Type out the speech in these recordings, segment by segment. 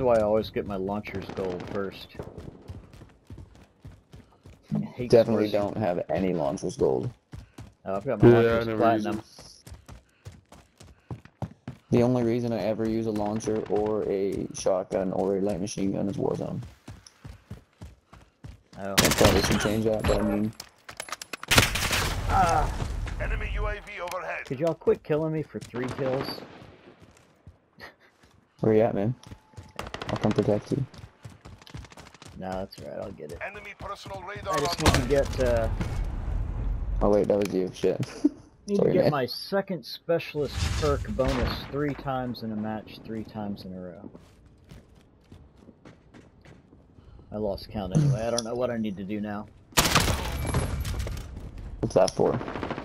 why I always get my launcher's gold first. Definitely don't have any launchers gold. Oh, I've got my launcher's platinum. The only reason I ever use a launcher or a shotgun or a light machine gun is Warzone. Oh. I probably should change that, but I mean... Enemy UAV overhead. Could y'all quit killing me for 3 kills? Where you at, man? I'll come protect you. No, that's alright, I'll get it. Enemy personal radar I just need to get, Oh wait, that was you. Shit. need Sorry, to get man. my second specialist perk bonus 3 times in a match, 3 times in a row. I lost count anyway, I don't know what I need to do now. What's that for?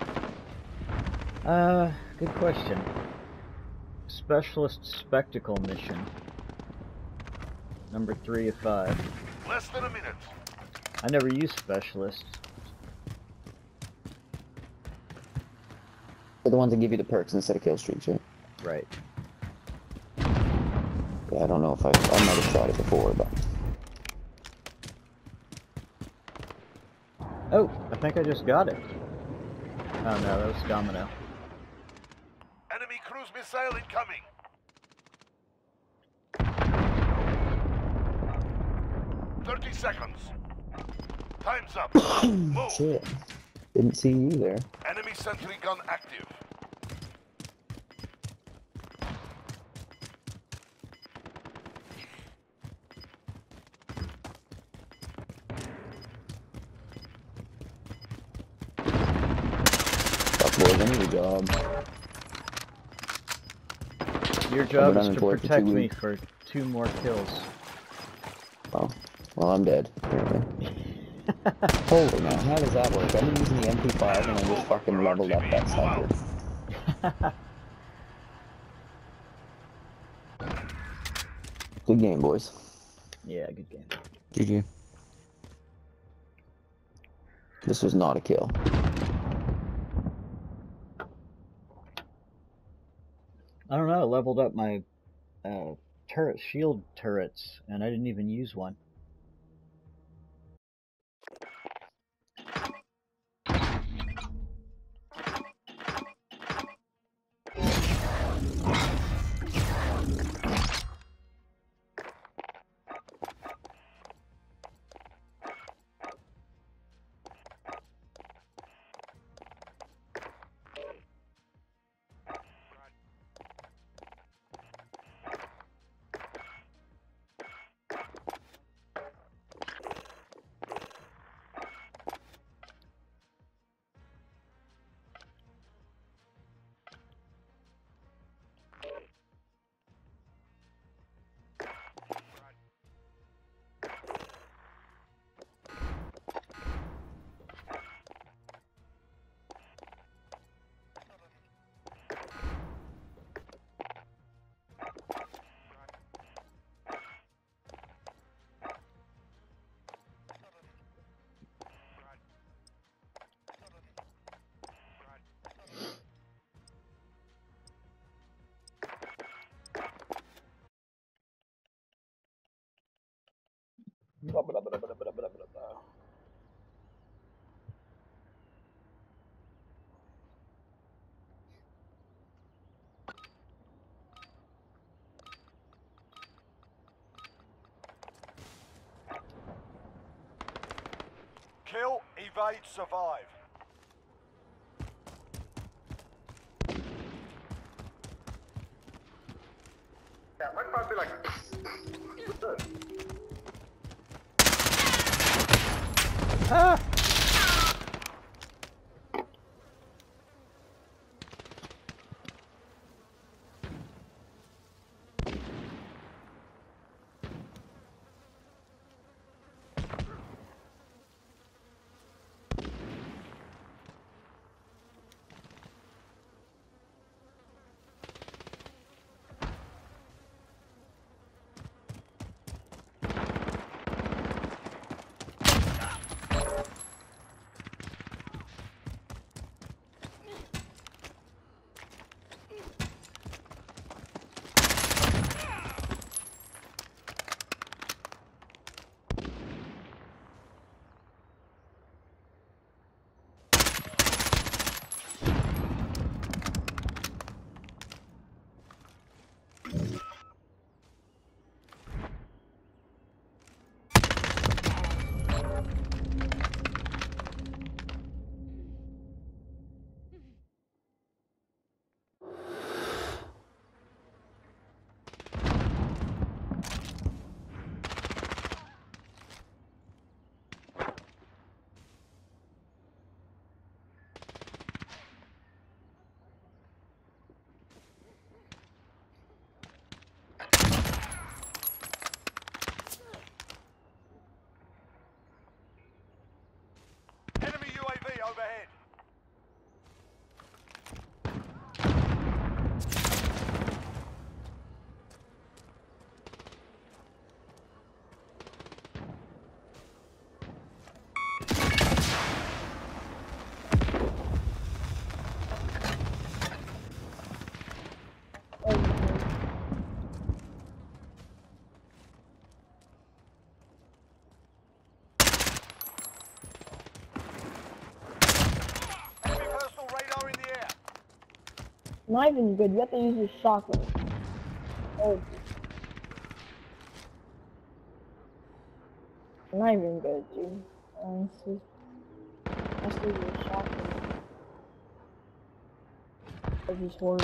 Good question. Specialist Spectacle mission. Number 3 of 5. Less than a minute. I never use Specialist. They're the ones that give you the perks instead of kill streaks, right? Right. Yeah, I don't know if I might have tried it before, but... Oh, I think I just got it. Oh no, that was Domino. Enemy cruise missile incoming. "30 seconds. Time's up. Move. Shit. Didn't see you there. Enemy sentry gun active. Fuck boys, I need a job. Your job is to unemployed for 2 protect me weeks. for 2 more kills. Oh. Well, I'm dead, apparently. Holy man, how does that work? I've been using the MP5 and I just fucking leveled up that sniper. Good game, boys. Yeah, good game. GG. This was not a kill. I don't know, I leveled up my turret shield turrets, and I didn't even use one. Kill, evade, survive. Yeah, might not be like... Ah! Not even good. You have to use your shotgun. Oh. Not even good, dude. Let's use your shotgun. That's just horrible.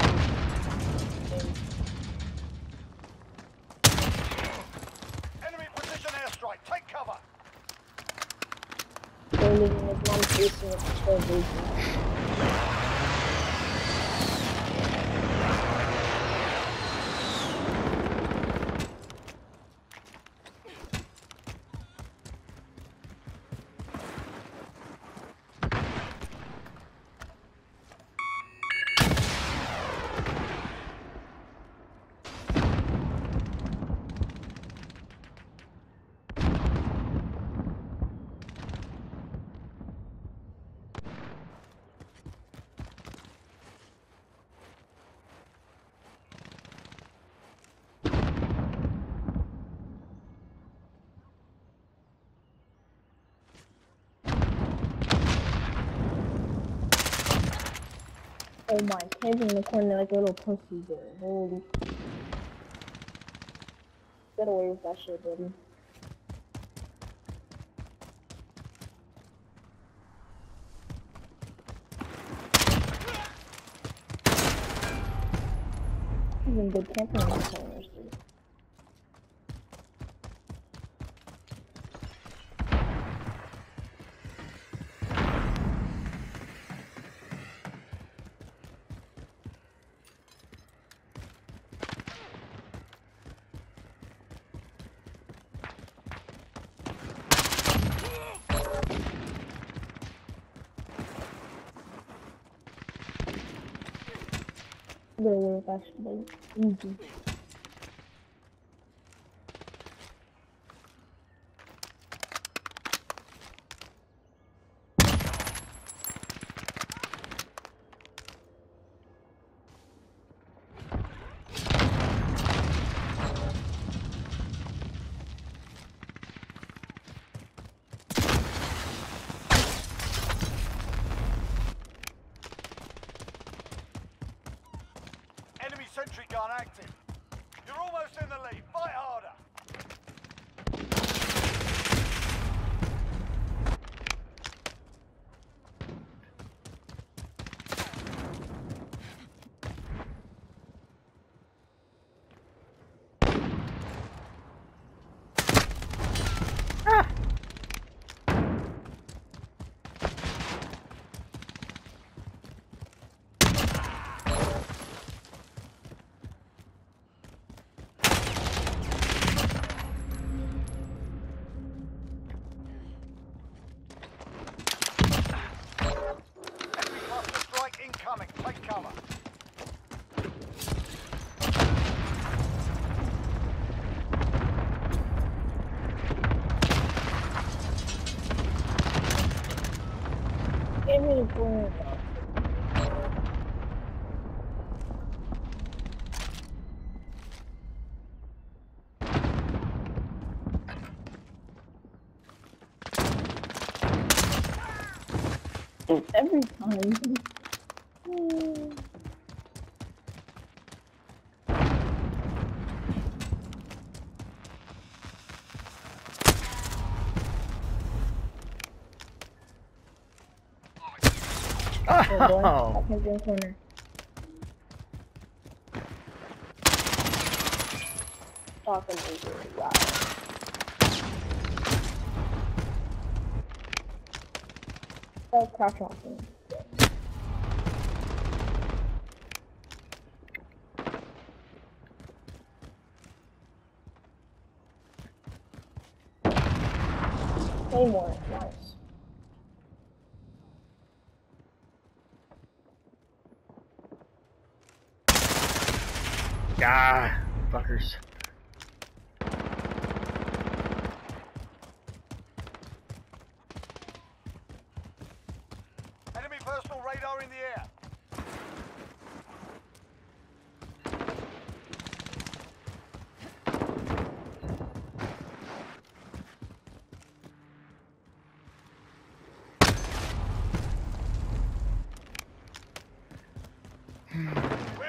Enemy precision airstrike. Take cover. They're living with one facing a patrol base. Oh my, camping in the corner like a little pussy there. Holy. Get away with that shit, buddy. Even good camping in the corners, dude. Get away with that shit, buddy. Easy. Enemy sentry gun active. You're almost in the lead. Fight harder. Enemy cluster strike incoming. Take cover. Get me the corner. Every time. Oh! Up in the corner. Talking to you. Wow. That's crouch walking. Claymore, nice. Ah, fuckers. Enemy personal radar in the air. We're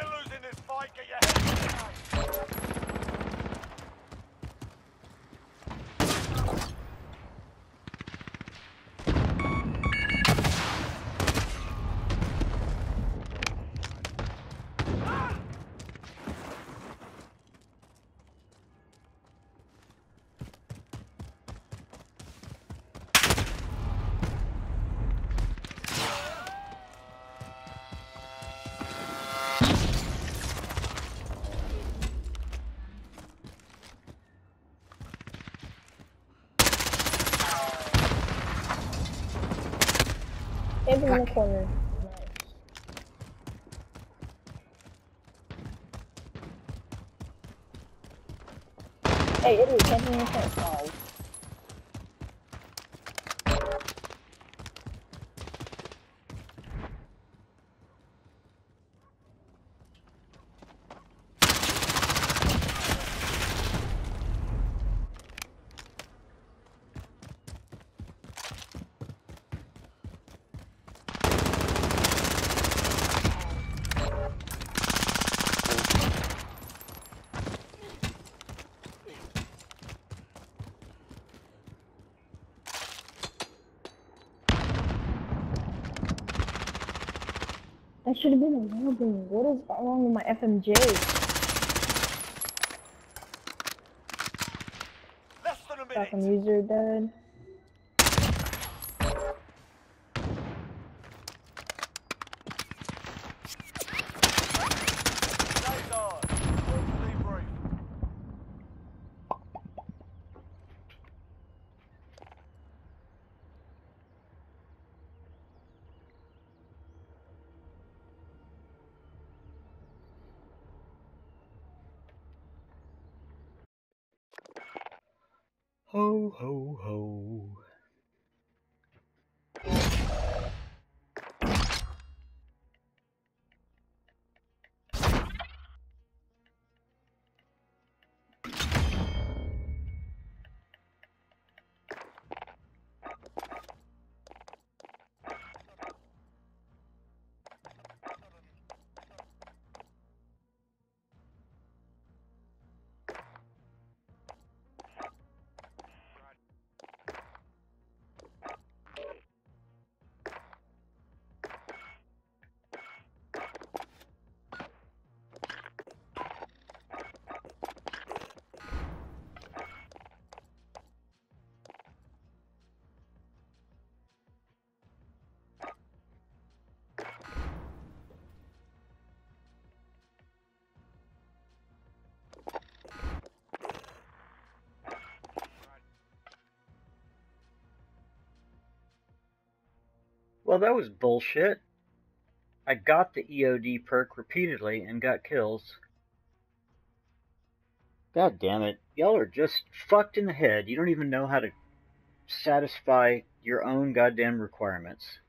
camping in the corner. Nice. Hey, Italy, camping in the corner. Oh. That should have been a warning. What is wrong with my FMJ? Less than a Back on minute. user dead. Days on. Work to debrief. Ho, ho, ho. Well, that was bullshit. I got the EOD perk repeatedly and got kills. God damn it. Y'all are just fucked in the head. You don't even know how to satisfy your own goddamn requirements.